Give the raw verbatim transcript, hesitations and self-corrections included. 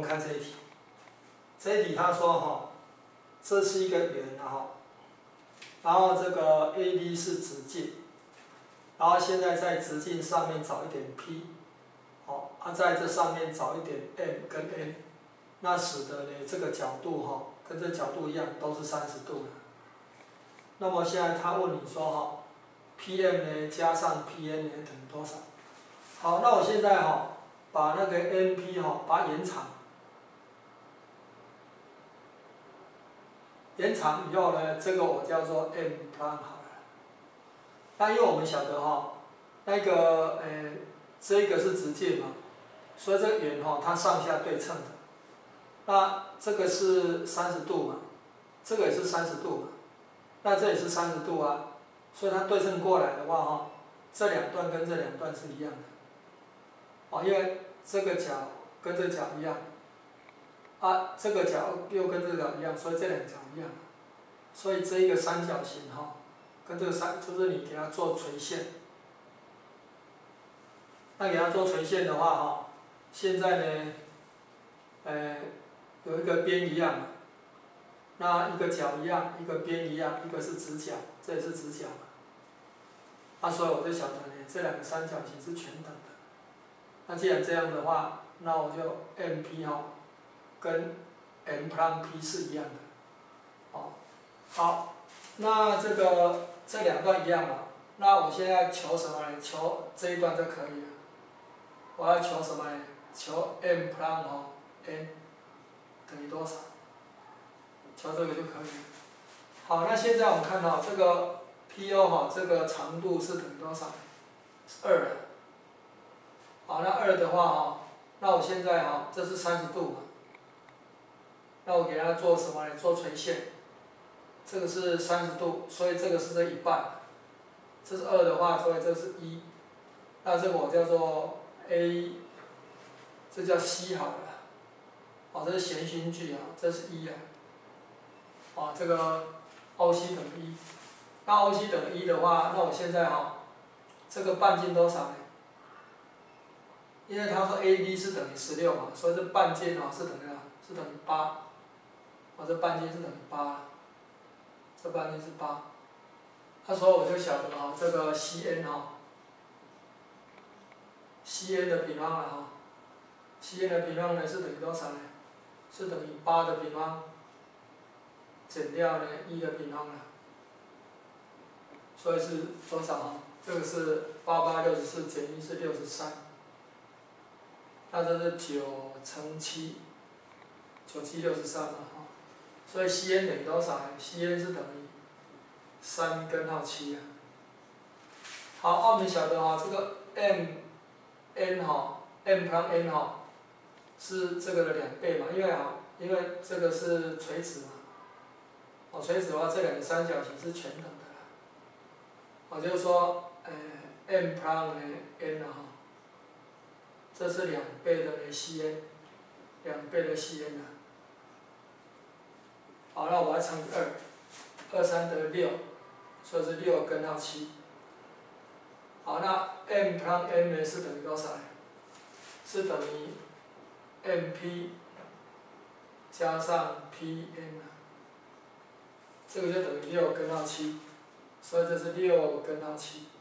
看这一题，这一题他说哈，这是一个圆哈，然后这个 A B 是直径，然后现在在直径上面找一点 P， 好，啊在这上面找一点 M 跟 N， 那使得呢这个角度哈跟这角度一样都是三十度的。那么现在他问你说哈 ，P M 呢加上 P N 呢等于多少？好，那我现在哈把那个 N P 哈把它延长。延长以后呢，这个我叫做 M plan 好了。那因为我们晓得哈，那个呃，这个是直径嘛，所以这个圆哈它上下对称的。那这个是三十度嘛，这个也是三十度嘛，那这也是三十度啊，所以它对称过来的话哈，这两段跟这两段是一样的。哦，因为这个角跟这个角一样。啊，这个角又跟这个角一样，所以这两个角一样，所以这一个三角形哈，跟这个三就是你给它做垂线，那给它做垂线的话哈，现在呢，呃，有一个边一样，那一个角一样，一个边一样，一个是直角，这也是直角嘛，那所以我就晓得呢，这两个三角形是全等的。那既然这样的话，那我就 M P 哈。跟 M plan P 是一样的，哦，好，那这个这两段一样嘛？那我现在求什么呢？求这一段就可以了。我要求什么呢？求 M plan 哦 N 等于多少？求这个就可以了。好，那现在我们看到这个 P O 哈，这个长度是等于多少？二。好，那二的话哈，那我现在哈，这是三十度嘛？那我给它做什么呢？做垂线，这个是三十度，所以这个是这一半，这是二的话，所以这是一，那这个我叫做 A， 这叫 C 好了，哦，这是弦心距啊，这是一啊，哦，这个 O C 等于一，那 O C 等于一的话，那我现在哈，这个半径多少呢？因为他说 A B 是等于十六嘛，所以这半径哦是等于是等于八。我、哦、这半径是等于八，这半径是八，那时候我就晓得哈，这个 C N 哈 ，C N 的平方了哈 ，C N 的平方呢是等于多少呢？是等于八的平方减掉呢一的平方了，所以是多少哈？这个是八八六十四减一是六十三，那这是九乘七，九七六十三嘛哈。所以 C N 等于多少呢 ？C N 是等于三根号七啊。好，我们晓得哈，这个 M N 哈 M plan N 哈是这个的两倍嘛，因为哈，因为这个是垂直嘛。哦，垂直的话，这两个三角形是全等的啦。我就是说，呃 ，M plan 呢 N 哈，这是两倍的呢 C N， 两倍的 C N 啊。好，那我要乘以二，二三得六，所以是六根号七。好，那 M plan N 呢是等于多少呢？是等于 M P 加上 P N 啊，这个就等于六根号七，所以这是六根号七。